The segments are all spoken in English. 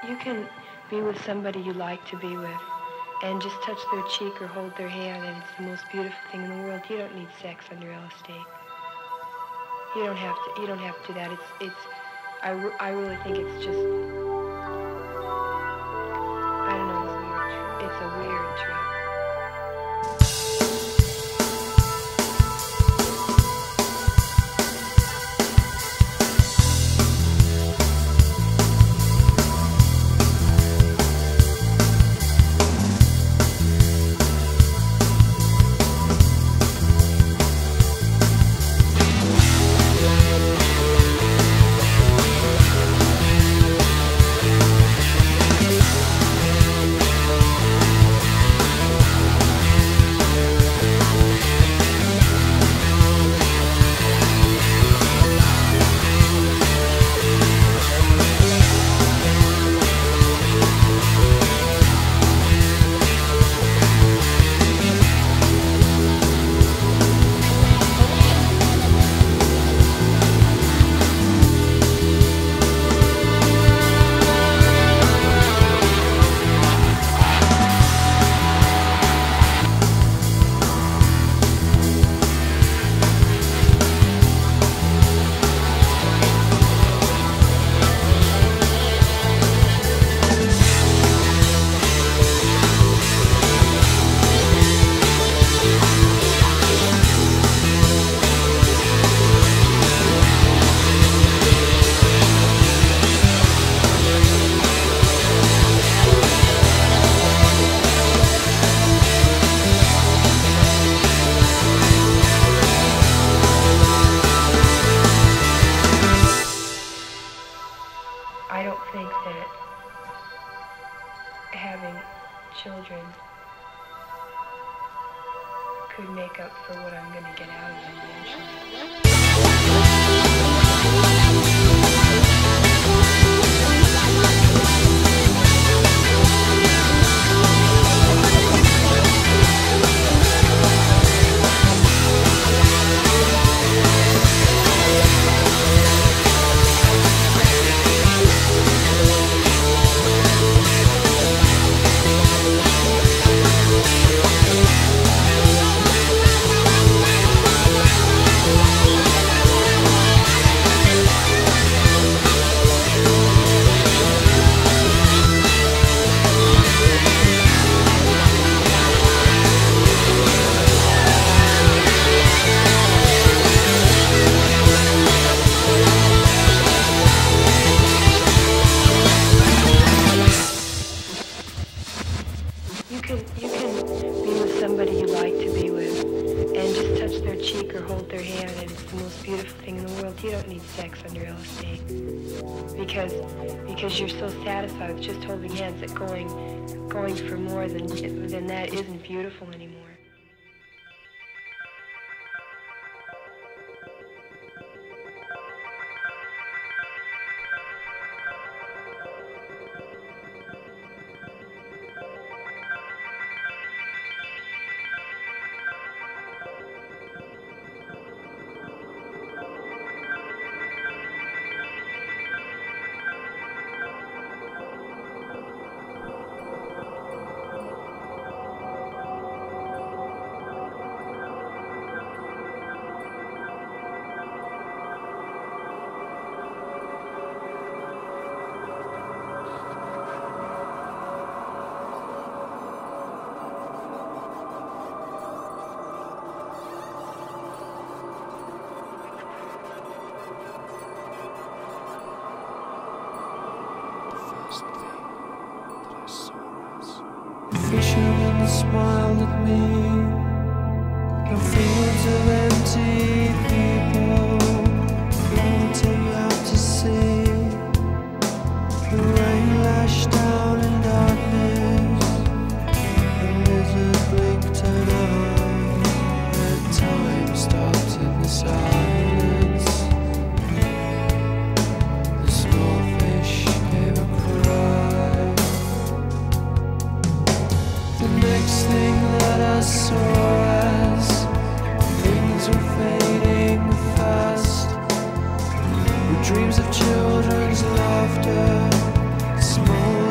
You can be with somebody you like to be with and just touch their cheek or hold their hand, and it's the most beautiful thing in the world. You don't need sex under LSD. You don't have to do that. I really think it's just, I don't know, it's a weird trip. I don't think that having children could make up for what I'm going to get out of them eventually. You can be with somebody you like to be with and just touch their cheek or hold their hand, and it's the most beautiful thing in the world. You don't need sex under LSD because you're so satisfied with just holding hands that going for more than that isn't beautiful anymore. Fishermen smiled at me. The fields of empty people floating out to sea. The rain lashed down in darkness. The lizard blinked an eye, and time stopped in the silence. The snowfish gave a cry. The next thing that I saw as things were fading fast were dreams of children's laughter, small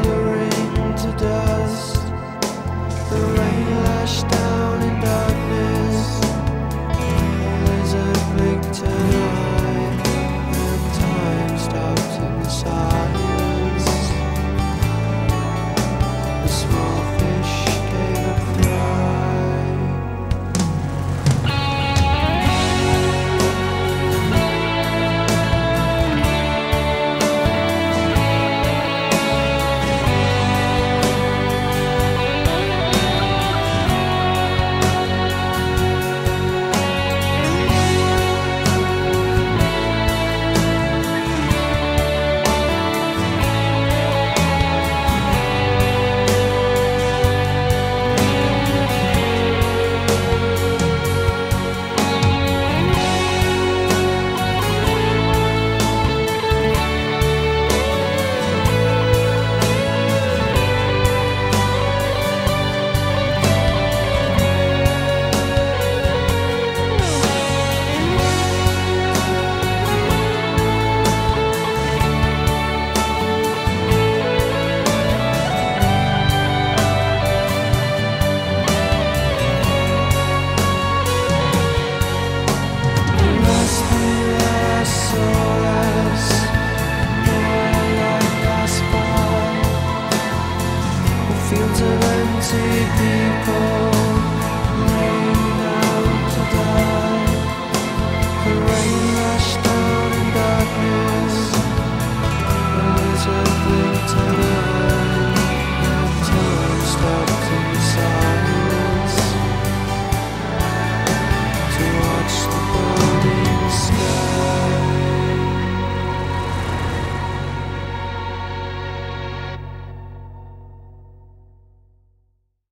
to